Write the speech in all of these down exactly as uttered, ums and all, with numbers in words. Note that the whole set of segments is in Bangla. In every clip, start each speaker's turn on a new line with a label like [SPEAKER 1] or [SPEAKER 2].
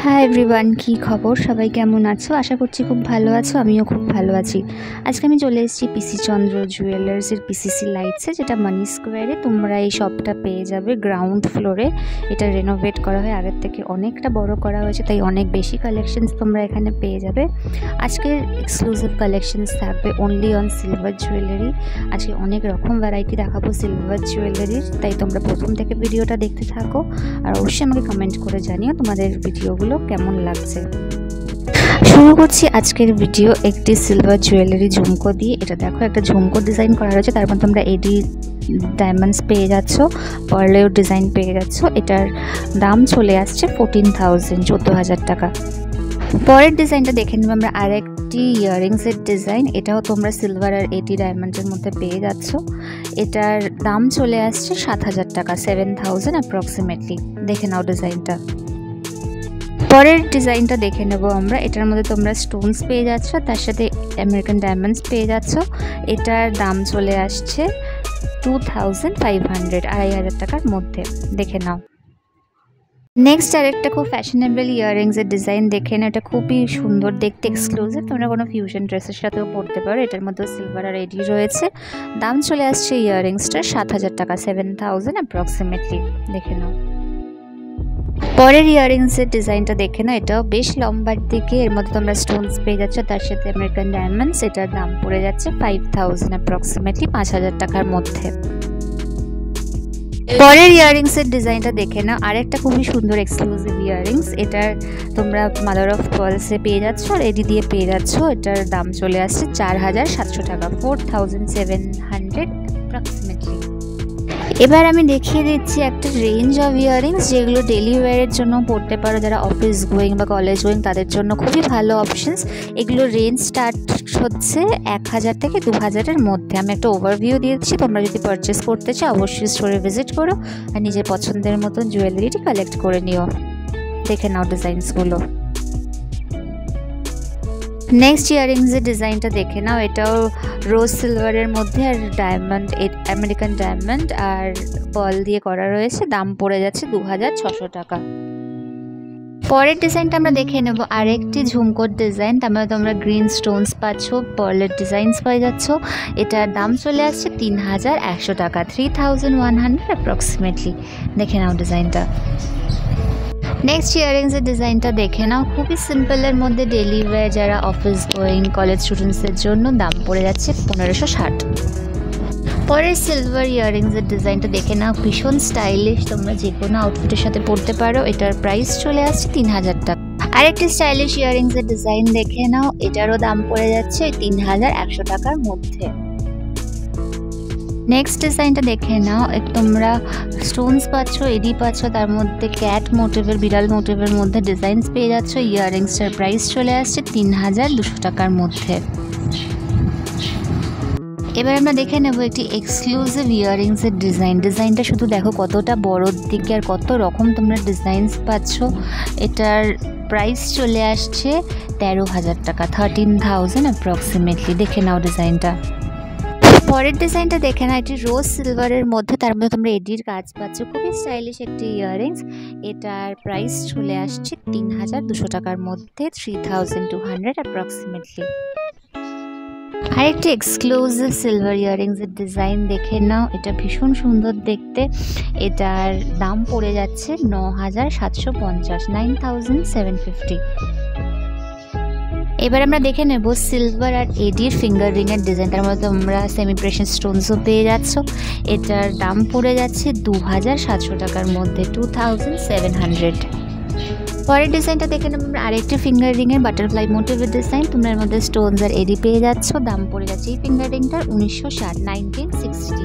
[SPEAKER 1] হাই এভরিওয়ান, কী খবর? সবাই কেমন আছো? আশা করছি খুব ভালো আছো। আমিও খুব ভালো আছি। আজকে আমি চলে এসেছি পিসি চন্দ্র জুয়েলার্সের পিসিসি লাইটসে, যেটা মানি স্কোয়ারে। তোমরা এই শপটা পেয়ে যাবে গ্রাউন্ড ফ্লোরে। এটা রেনোভেট করা হয়, আগের থেকে অনেকটা বড় করা হয়েছে, তাই অনেক বেশি কালেকশনস তোমরা এখানে পেয়ে যাবে। আজকের এক্সক্লুসিভ কালেকশনস থাকবে অনলি অন সিলভার জুয়েলারি। আজকে অনেক রকম ভ্যারাইটি দেখাবো সিলভার জুয়েলারির, তাই তোমরা প্রথম থেকে ভিডিওটা দেখতে থাকো। আর অবশ্যই আমাকে কমেন্ট করে জানিও তোমাদের ভিডিওগুলো কেমন লাগছে। শুরু করছি আজকের ভিডিও একটি সিলভার জুয়েলারি ঝুমকো দিয়ে। এটা দেখো, একটা ঝুমকো ডিজাইন করা রয়েছে, তারপর তোমরা এডি ডায়মন্ডস পেয়ে যাচ্ছ, পার্লেও ডিজাইন পেয়ে যাচ্ছ। এটার দাম চলে আসছে ফোরটিন থাউজেন্ড চোদ্দো হাজার টাকা। পরের ডিজাইনটা দেখে নেব আমরা, আরেকটি ইয়াররিংসের ডিজাইন। এটাও তোমরা সিলভার আর এডি ডায়মন্ডের মধ্যে পেয়ে যাচ্ছ। এটার দাম চলে আসছে সাত হাজার টাকা, সেভেন থাউজেন্ড অ্যাপ্রক্সিমেটলি। দেখে নাও ডিজাইনটা। পরের ডিজাইনটা দেখে নেব আমরা। এটার মধ্যে তোমরা স্টোনস পেয়ে যাচ্ছ, তার সাথে আমেরিকান ডায়মন্ডস পেয়ে যাচ্ছ। এটার দাম চলে আসছে টু থাউজেন্ড ফাইভ হান্ড্রেড, আড়াই হাজার টাকার মধ্যে। দেখে নাও। নেক্সট আরেকটা খুব ফ্যাশনেবল ইয়াররিংসের ডিজাইন দেখে না। এটা খুবই সুন্দর দেখতে, এক্সক্লুসিভ। তোমরা কোনো ফিউশন ড্রেসের সাথেও পরতে পারো। এটার মধ্যে সিলভার আর এডি রয়েছে। দাম চলে আসছে ইয়াররিংসটার সাত হাজার টাকা, সেভেন থাউজেন্ড অ্যাপ্রক্সিমেটলি। দেখে নাও। পরের ইয়াররিংসের ডিজাইনটা দেখে না, এটাও বেশ লম্বার দিকে। এর মধ্যে তোমরা স্টোনস পেয়ে যাচ্ছ, তার সাথে আমেরিকান ডায়মন্ডস। এটার দাম পড়ে যাচ্ছে ফাইভ থাউজেন্ড অ্যাপ্রক্সিমেটলি, পাঁচ হাজার টাকার মধ্যে। পরের ইয়াররিংসের ডিজাইনটা দেখে নাও, আরেকটা খুবই সুন্দর এক্সক্লুসিভ ইয়াররিংস। এটার তোমরা মাদার অফ পার্লসে পেয়ে যাচ্ছ আর এডি দিয়ে পেয়ে যাচ্ছ। এটার দাম চলে আসছে চার হাজার সাতশো টাকা, four thousand seven hundred approximately. এবার আমি দেখিয়ে দিচ্ছি একটা রেঞ্জ অফ ইয়াররিংস, যেগুলো ডেলি ওয়্যারের জন্য পড়তে পারো। যারা অফিস গোয়িং বা কলেজ গোয়িং তাদের জন্য খুবই ভালো অপশনস। এগুলো রেঞ্জ স্টার্ট হচ্ছে এক হাজার থেকে দু হাজারের মধ্যে। আমি একটা ওভারভিউ দিয়ে দিচ্ছি, তোমরা যদি পারচেস করতে চাও অবশ্যই স্টোরে ভিজিট করো আর নিজের পছন্দের মতন জুয়েলারিটি কালেক্ট করে নিও। দেখে নাও ডিজাইনসগুলো। নেক্সট ইয়াররিংসের ডিজাইনটা দেখে নাও। এটাও রোজ সিলভারের মধ্যে আর ডায়মন্ড, আমেরিকান ডায়মন্ড আর পার্ল দিয়ে করা রয়েছে। দাম পড়ে যাচ্ছে দু হাজার ছশো টাকা। পরের ডিজাইনটা আমরা দেখে নেব, আরেকটি ঝুমকোর ডিজাইন। তার মধ্যে তোমরা গ্রিন স্টোনস পাচ্ছ, পার্লের ডিজাইনস পেয়ে যাচ্ছ। এটার দাম চলে আসছে তিন হাজার একশো টাকা, three thousand one hundred approximately. দেখে নাও ডিজাইনটা। নেক্সট ইয়াররিংসের ডিজাইনটা দেখে নাও, খুবই সিম্পলের মধ্যে ডেলি ওয়্যার, যারা অফিস গোয়িং কলেজ স্টুডেন্টসদের জন্য। দাম পড়ে যাচ্ছে পনেরোশো ষাট। পরের সিলভার ইয়াররিংসের ডিজাইনটা দেখে নাও, ভীষণ স্টাইলিশ, তোমরা যে কোনো আউটফিটের সাথে পরতে পারো। এটার প্রাইস চলে আসছে তিন হাজার টাকা। আরেকটি স্টাইলিশ ইয়াররিংসের ডিজাইন দেখে নাও, এটারও দাম পড়ে যাচ্ছে তিন হাজার একশো টাকার মধ্যে। নেক্সট ডিজাইনটা দেখে নাও, তোমরা স্টোনস পাচ্ছ, এডি পাচ্ছ, তার মধ্যে ক্যাট মোটিভের, বিড়াল মোটিভের মধ্যে ডিজাইনস পেয়ে যাচ্ছ। ইয়াররিংসটার প্রাইস চলে আসছে তিন হাজার দুশো টাকার মধ্যে। এবার আমরা দেখে নেব একটি এক্সক্লুসিভ ইয়াররিংসের ডিজাইন। ডিজাইনটা শুধু দেখো কতটা বড়োর দিকে আর কত রকম তোমরা ডিজাইনস পাচ্ছ। এটার প্রাইস চলে আসছে তেরো হাজার টাকা, থার্টিন থাউজেন্ড অ্যাপ্রক্সিমেটলি। দেখে নাও ডিজাইনটা। পরের ডিজাইনটা দেখে না, এটি রোজ সিলভারের মধ্যে, তার মধ্যে তোমরা এডির কাজ পাচ্ছ। খুবই স্টাইলিশ একটি ইয়াররিংস। এটার প্রাইস চলে আসছে তিন হাজার দুশো টাকার মধ্যে, three thousand two hundred approximately. আরেকটি এক্সক্লুসিভ সিলভার ইয়াররিংসের ডিজাইন দেখে নাও। এটা ভীষণ সুন্দর দেখতে। এটার দাম পড়ে যাচ্ছে ন হাজার সাতশো পঞ্চাশ, নাইন থাউজেন্ড সেভেন ফিফটি। এবার আমরা দেখে নেব সিলভার আর এডির ফিঙ্গার রিংয়ের ডিজাইন। তার মধ্যে তোমরা সেমি প্রেশাস স্টোনসও পেয়ে যাচ্ছ। এটার দাম পড়ে যাচ্ছে দু হাজার সাতশো টাকার মধ্যে, টু থাউজেন্ড সেভেন হান্ড্রেড। পরের ডিজাইনটা দেখে নেব আমরা, আরেকটি ফিঙ্গার রিংয়ের বাটারফ্লাই মোটিভের ডিজাইন। তোমরা এর মধ্যে স্টোনস আর এডি পেয়ে যাচ্ছ। দাম পড়ে যাচ্ছে এই ফিঙ্গার রিংটার উনিশশো ষাট, নাইনটিন সিক্সটি।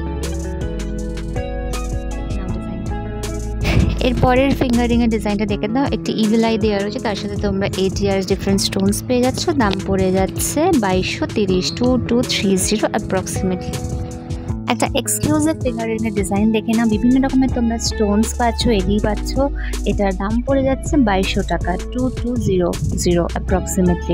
[SPEAKER 1] এর পরের ফিঙ্গার রিংয়ের ডিজাইনটা দেখে দাও, একটি ইভিল আই দেওয়া রয়েছে, তার সাথে তোমরা এডি আর ডিফারেন্ট স্টোনস পেয়ে যাচ্ছ। দাম পড়ে যাচ্ছে বাইশশো তিরিশ, two two three zero approximately. একটা এক্সক্লুসিভ ফিঙ্গার রিংয়ের ডিজাইন দেখে নাও। বিভিন্ন রকমের তোমরা স্টোনস পাচ্ছ, এডি পাচ্ছ। এটার দাম পড়ে যাচ্ছে বাইশশো টাকা, two two zero zero approximately.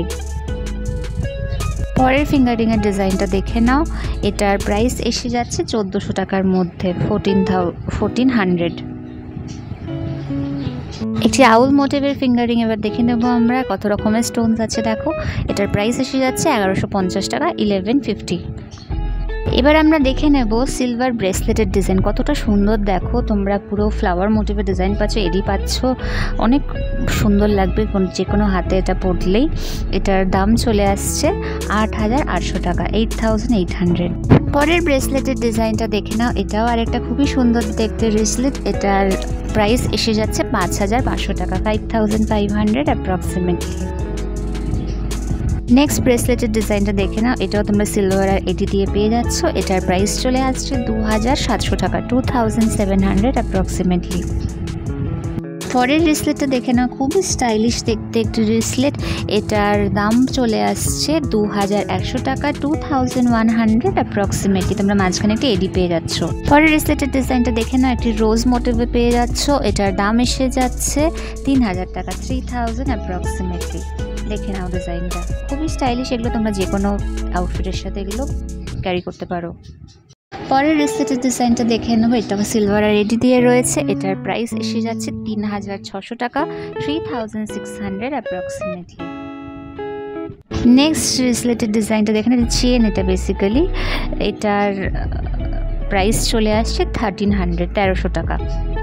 [SPEAKER 1] পরের ফিঙ্গার রিংয়ের ডিজাইনটা দেখে নাও। এটার প্রাইস এসে যাচ্ছে চোদ্দোশো টাকার মধ্যে, ফোরটিন থাউ ফোরটিন হান্ড্রেড। একটি আউল মোটিভের ফিঙ্গারিং এবার দেখে নেব আমরা কত রকমের স্টোনস আছে। দেখো এটার প্রাইস এসে যাচ্ছে এগারোশো পঞ্চাশ টাকা, ইলেভেন ফিফটি। এবার আমরা দেখে নেব সিলভার ব্রেসলেটের ডিজাইন কতটা সুন্দর। দেখো তোমরা পুরো ফ্লাওয়ার মোটিভের ডিজাইন পাচ্ছ, এডি পাচ্ছ, অনেক সুন্দর লাগবে যে কোনো হাতে এটা পরলেই। এটার দাম চলে আসছে আট হাজার আটশো টাকা, এইট থাউজেন্ড এইট হান্ড্রেড। পরের ব্রেসলেটের ডিজাইনটা দেখে নাও, এটাও আর একটা খুবই সুন্দর দেখতে ব্রেসলেট। এটার প্রাইস এসে যাচ্ছে পাঁচ হাজার পাঁচশো টাকা, five thousand five hundred approximately. Next ব্রেসলেটের ডিজাইনটা দেখে নাও, এটাও তোমরা সিলভার আর এডি দিয়ে পেয়ে যাচ্ছ। এটার প্রাইস চলে আসছে দু হাজার সাতশো টাকা, two thousand seven hundred approximately. পরের ব্রেসলেটটা দেখে নাও, খুবই স্টাইলিশ দেখতে একটি ব্রেসলেট। এটার দাম চলে আসছে দু হাজার একশো টাকা, two thousand one hundred approximately. তোমরা মাঝখানে একটি এডি পেয়ে যাচ্ছ। পরের ব্রেসলেটের ডিজাইনটা দেখে নাও, একটি রোজ মোটিভে পেয়ে যাচ্ছ। এটার দাম এসে যাচ্ছে তিন হাজার টাকা, থ্রি থাউজেন্ড অ্যাপ্রক্সিমেটলি। দেখে নাও ডিজাইনটা খুবই স্টাইলিশ, এগুলো তোমরা যে কোনো আউটফিটের সাথে এগুলো ক্যারি করতে পারো। পরের ব্রেসলেটের ডিজাইনটা দেখে নেবো, এটা সিলভার আর এডি দিয়ে রয়েছে। এটার প্রাইস এসে যাচ্ছে তিন হাজার ছশো টাকা, three thousand six hundred approximately. Next ব্রেসলেটের ডিজাইনটা দেখে নেবো, চেন এটা বেসিক্যালি। এটার প্রাইস চলে আসছে থার্টিন হান্ড্রেড, তেরোশো টাকা।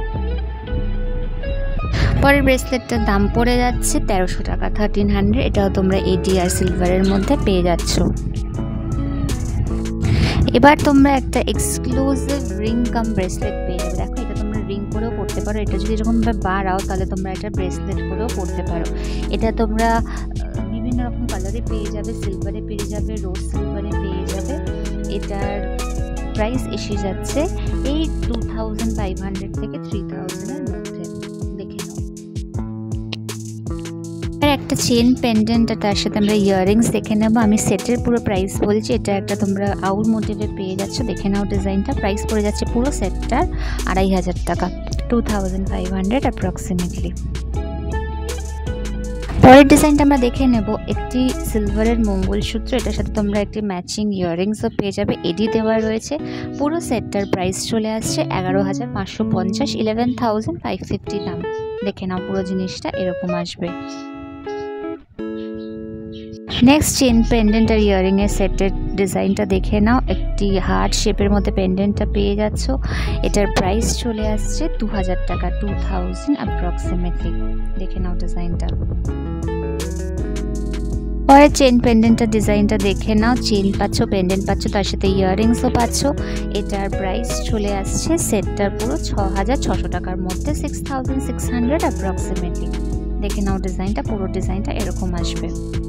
[SPEAKER 1] পরের ব্রেসলেটটার দাম পড়ে যাচ্ছে তেরোশো টাকা, থার্টিন হান্ড্রেড। এটাও তোমরা এডি আর সিলভারের মধ্যে পেয়ে যাচ্ছ। এবার তোমরা একটা এক্সক্লুসিভ রিং কাম ব্রেসলেট পেয়ে যাবে। দেখো এটা তোমরা রিং করেও পড়তে পারো, এটা যদি এরকমভাবে বাড়াও তাহলে তোমরা এটা ব্রেসলেট করেও পড়তে পারো। এটা তোমরা বিভিন্ন রকম কালারে পেয়ে যাবে, সিলভারে পেয়ে যাবে, রোজ সিলভারে পেয়ে যাবে। এটার প্রাইস এসে যাচ্ছে এই টু থাউজেন্ড ফাইভ হান্ড্রেড থেকে থ্রি থাউজেন্ডের মধ্যে। দেখে নাও। একটা চেন পেন্ডেন্ট আর তার সাথে আমরা ইয়াররিংস দেখে নেবো। আমি সেটের পুরো প্রাইস বলছি, এটা একটা তোমরা আউল মোটিভে পেয়ে যাচ্ছ। দেখে নাও ডিজাইনটা, প্রাইস পড়ে যাচ্ছে পুরো সেটটার আড়াই হাজার টাকা, two thousand five hundred approximately. পরের ডিজাইনটা আমরা দেখে নেব, একটি সিলভারের মঙ্গলসূত্র, এটার সাথে তোমরা একটি ম্যাচিং ইয়াররিংসও পেয়ে যাবে, এডি দেওয়া রয়েছে। পুরো সেটটার প্রাইস চলে আসছে এগারো হাজার পাঁচশো পঞ্চাশ, ইলেভেন থাউজেন্ড ফাইভ ফিফটি দাম। দেখে নাও পুরো জিনিসটা এরকম আসবে। নেক্সট চেন পেন্ডেন্ট আর ইয়াররিং এর সেটের ডিজাইনটা দেখে নাও, একটি হার্ট শেপের মধ্যে পেন্ডেন্টটা পেয়ে যাচ্ছ। এটার প্রাইস চলে আসছে দু হাজার টাকা, টু থাউজেন্ড অ্যাপ্রক্সিমেটলি। দেখে নাও ডিজাইনটা। পরে চেন পেন্ডেন্টের ডিজাইনটা দেখে নাও, চেন পাচ্ছ, পেন্ডেন্ট পাচ্ছ, তার সাথে ইয়াররিংসও পাচ্ছ। এটার প্রাইস চলে আসছে সেটটার পুরো ছ হাজার ছশো টাকার মধ্যে, six thousand six hundred approximately. দেখে নাও ডিজাইনটা, পুরো ডিজাইনটা এরকম আসবে।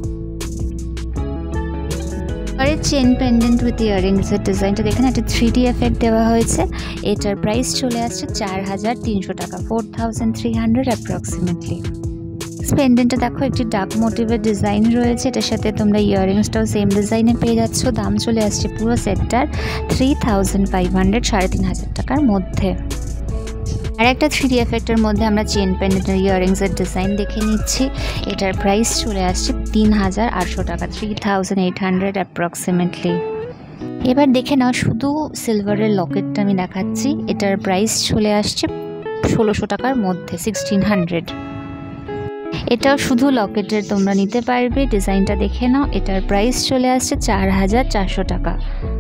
[SPEAKER 1] পরে চেন পেন্ডেন্ট উইথ ইয়াররিংসের ডিজাইনটা দেখে না, একটা থ্রি ডি এফেক্ট দেওয়া হয়েছে। এটার প্রাইস চলে আসছে চার হাজার তিনশো টাকা, four thousand three hundred approximately. পেন্ডেন্টটা দেখো একটি ডার্ক মোটিভের ডিজাইন রয়েছে, এটার সাথে তোমরা ইয়াররিংসটাও সেম ডিজাইনে পেয়ে যাচ্ছ। দাম চলে আসছে পুরো সেটটার থ্রি থাউজেন্ড ফাইভ হান্ড্রেড, সাড়ে তিন হাজার টাকার মধ্যে। আর একটা থ্রি ডি এফেক্টের মধ্যে আমরা চেন পেন্ডেন্টের ইয়াররিংসের ডিজাইন দেখে নিচ্ছি। এটার প্রাইস চলে আসছে তিন হাজার আটশো টাকা, three thousand eight hundred approximately. এবার দেখে নাও শুধু সিলভারের লকেটটা আমি দেখাচ্ছি। এটার প্রাইস চলে আসছে ষোলোশো টাকার মধ্যে, সিক্সটিন হান্ড্রেড। এটাও শুধু লকেটের তোমরা নিতে পারবে। ডিজাইনটা দেখে নাও, এটার প্রাইস চলে আসছে চার হাজার চারশো টাকা।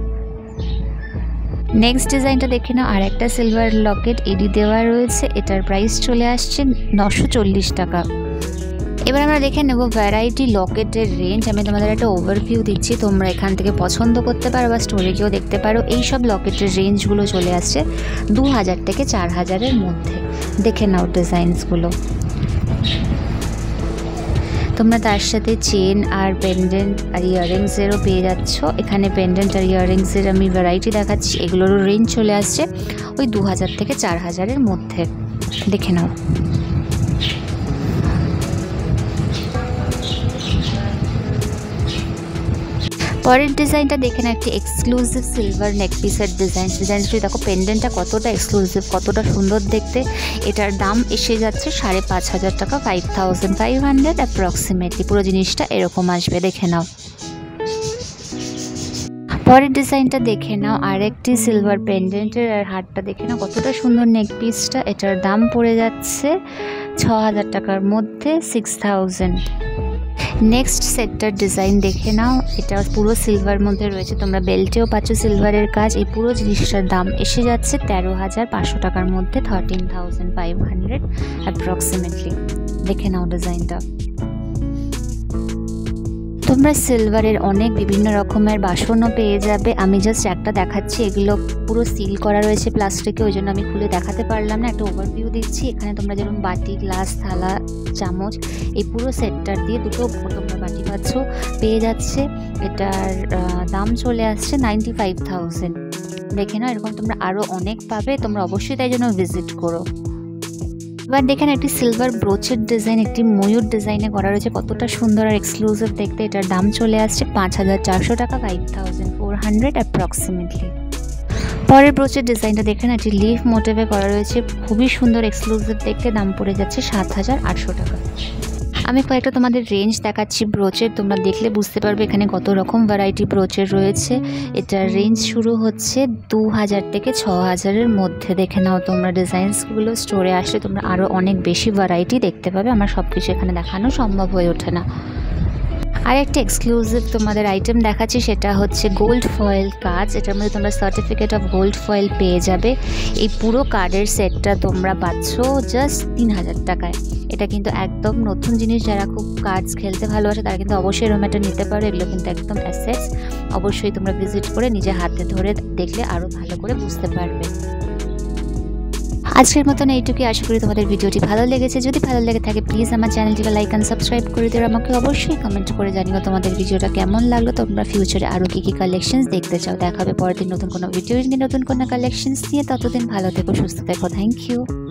[SPEAKER 1] নেক্সট ডিজাইনটা দেখে নাও, আর একটা সিলভার লকেট এডি দেওয়া রয়েছে, এটার প্রাইস চলে আসছে নশো চল্লিশ টাকা। এবার আমরা দেখে নেব ভ্যারাইটি লকেটের রেঞ্জ। আমি তোমাদের একটা ওভারভিউ দিচ্ছি, তোমরা এখান থেকে পছন্দ করতে পারো বা স্টোরে গিয়েও দেখতে পারো। এই সব লকেটের রেঞ্জগুলো চলে আসছে দু হাজার থেকে চার হাজারের মধ্যে। দেখে নাও ডিজাইনসগুলো। তোমরা তার সাথে চেন আর পেন্ডেন্ট আর ইয়াররিংসেরও পেয়ে যাচ্ছ। এখানে পেন্ডেন্ট আর ইয়াররিংসের আমি ভ্যারাইটি দেখাচ্ছি, এগুলোরও রেঞ্জ চলে আসছে ওই দু হাজার থেকে চার হাজারের মধ্যে। দেখে নাও। পরের ডিজাইনটা দেখে না, একটি এক্সক্লুসিভ সিলভার নেকপিসের ডিজাইন। ডিজাইনটি দেখো, পেন্ডেন্টটা কতটা এক্সক্লুসিভ, কতটা সুন্দর দেখতে। এটার দাম এসে যাচ্ছে সাড়ে পাঁচ হাজার টাকা, five thousand five hundred approximately. পুরো জিনিসটা এরকম আসবে। দেখে নাও। পরের ডিজাইনটা দেখে নাও, আর একটি সিলভার পেন্ডেন্টের আর হারটা দেখে নাও কতটা সুন্দর নেকপিসটা। এটার দাম পড়ে যাচ্ছে ছ হাজার টাকার মধ্যে সিক্স থাউজেন্ড। নেক্সট সেটটার ডিজাইন দেখে নাও, এটা পুরো সিলভার মধ্যে রয়েছে, তোমরা বেল্টেও পাচ্ছ সিলভারের কাজ। এই পুরো জিনিসটার দাম এসে যাচ্ছে তেরো হাজার পাঁচশো টাকার মধ্যে, thirteen thousand five hundred approximately. দেখে নাও ডিজাইনটা। তোমরা সিলভারের অনেক বিভিন্ন রকমের বাসনও পেয়ে যাবে। আমি জাস্ট একটা দেখাচ্ছি, এগুলো পুরো সিল করা রয়েছে প্লাস্টিকে, ওই জন্য আমি খুলে দেখাতে পারলাম না, একটা ওভারভিউ দিচ্ছি। এখানে তোমরা যেরকম বাটি, গ্লাস, থালা, চামচ, এই পুরো সেটটার দিয়ে দুটো তোমরা বাটি পাচ্ছ, পেয়ে যাচ্ছে। এটার দাম চলে আসছে নাইনটি ফাইভ থাউজেন্ড। দেখে নাও, এরকম তোমরা আরও অনেক পাবে, তোমরা অবশ্যই তাই জন্য ভিজিট করো। এবার দেখেন একটি সিলভার ব্রোচের ডিজাইন, একটি ময়ূর ডিজাইনে করা রয়েছে, কতটা সুন্দর আর এক্সক্লুসিভ দেখতে। এটার দাম চলে আসছে পাঁচ হাজার চারশো টাকা, five thousand four hundred approximately. পরের ব্রোচের ডিজাইনটা দেখেন, একটি লিফ মোটিভে করা রয়েছে, খুবই সুন্দর এক্সক্লুসিভ দেখতে, দাম পড়ে যাচ্ছে সাত হাজার আটশো টাকা। আমি কয়েকটা তোমাদের রেঞ্জ দেখাচ্ছি ব্রোচের, তোমরা দেখলে বুঝতে পারবে এখানে কত রকম ভ্যারাইটি ব্রোচের রয়েছে। এটার রেঞ্জ শুরু হচ্ছে দু হাজার থেকে ছ হাজারের মধ্যে। দেখে নাও তোমরা ডিজাইনসগুলো, স্টোরে আসলে তোমরা আরও অনেক বেশি ভ্যারাইটি দেখতে পাবে, আমার সব কিছু এখানে দেখানো সম্ভব হয়ে ওঠে না। আর একটা এক্সক্লুসিভ তোমাদের আইটেম দেখাচ্ছি, সেটা হচ্ছে গোল্ড ফয়েল কাজ। এটার মধ্যে তোমরা সার্টিফিকেট অফ গোল্ড ফয়েল পেয়ে যাবে। এই পুরো কার্ডের সেটটা তোমরা পাচ্ছ জাস্ট তিন হাজার টাকায়। এটা কিন্তু একদম নতুন জিনিস, যারা খুব কার্ডস খেলতে ভালোবাসে তারা কিন্তু অবশ্যই এরকম একটা নিতে পারো। এগুলো কিন্তু একদম অ্যাসেটস, অবশ্যই তোমরা ভিজিট করে নিজে হাতে ধরে দেখলে আরও ভালো করে বুঝতে পারবে। আজকের মতন এইটুকুই, আশা করি তোমাদের ভিডিওটি ভালো লেগেছে। যদি ভালো লেগে থাকে প্লিজ আমার চ্যানেলটিকে লাইক অ্যান্ড সাবস্ক্রাইব করে দিও। আমাকে অবশ্যই কমেন্ট করে জানিও তোমাদের ভিডিওটা কেমন লাগলো, তোমরা ফিউচারে আরও কী কী কালেকশনস দেখতে চাও। দেখা হবে পরের দিন নতুন কোনো ভিডিও নিয়ে, নতুন কোনো কালেকশনস নিয়ে। ততদিন ভালো থেকো, সুস্থ থেকো। Thank you.